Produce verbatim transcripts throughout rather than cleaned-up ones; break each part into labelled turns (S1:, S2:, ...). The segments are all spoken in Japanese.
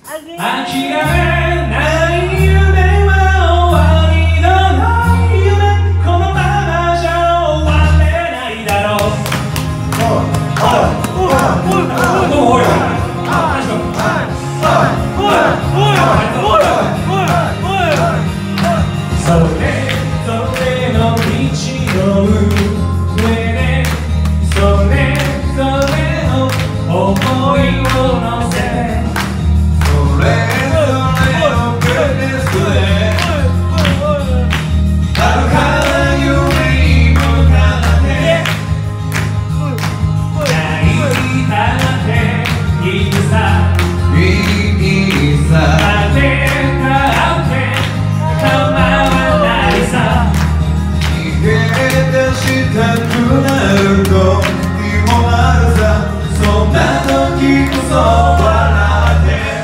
S1: 諦めない夢は終わりのない夢、このままじゃ終われないだろう。おいおいおいおいおいおいそれぞれの道の上でそれぞれの想いを乗せそれぞれのペースで遥かな夢に向かって泣いたっていいさいいさ当てたって構わないさ逃げ出したくなる時もあるさそんな時こそ笑って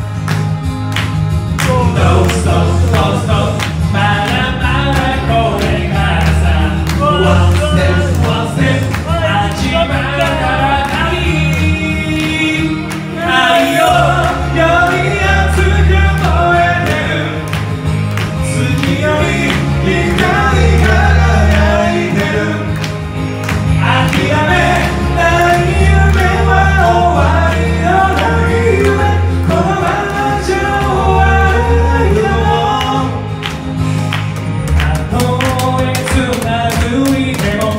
S1: どうぞどうぞまだまだこれからさ One step one step 始まったばかり太陽より熱く燃えてる月より光り輝いてる諦めない夢は終わりのない夢このままじゃ終わらないよたとえつまずいても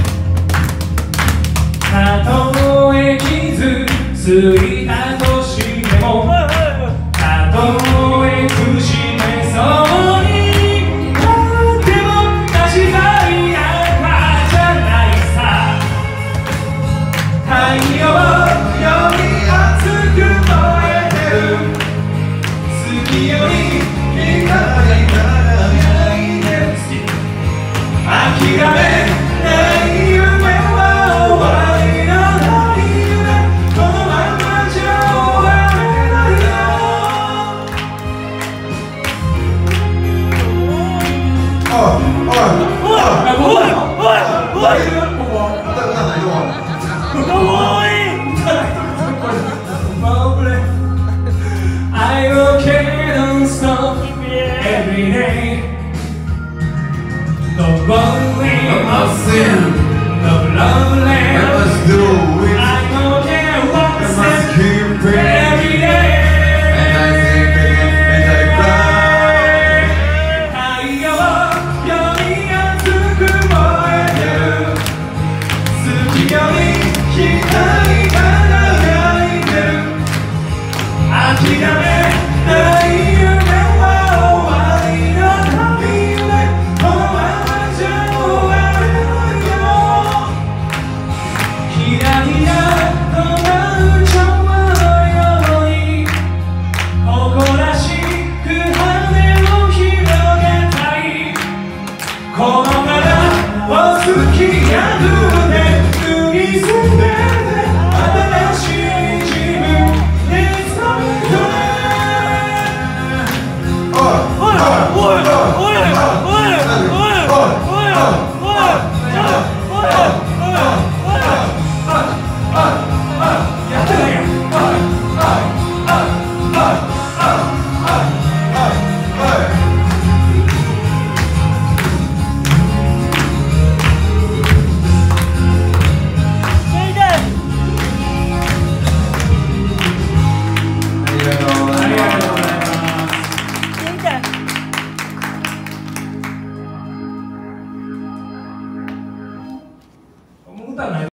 S1: たとえ傷ついたとしてもたとえくじめそうになっても立ち去りなんかじゃないさ太陽より熱く燃えてる月より光り輝いてる諦めない夢は終わりのない夢このままじゃ終われないよ
S2: おいおいおい
S1: おいおい
S2: 歌うないよ
S1: I will carry on stop every day. Don't worry about sin, no lovely.
S2: Let's do it.
S1: I don't care what
S2: I
S1: I
S2: must
S1: say
S2: keep praying.
S1: every day.
S2: And I think again and I cry.
S1: 太陽より熱く燃えてる月より光り輝いてる諦めない夢は終わりのない夢このままじゃ終われないよひらひらと舞う蝶のように誇らしく羽を広げたいこの体を突き破って脱ぎ捨てて新しい自分につなぐ
S2: おいおいおいおい
S1: やってないよ歌ない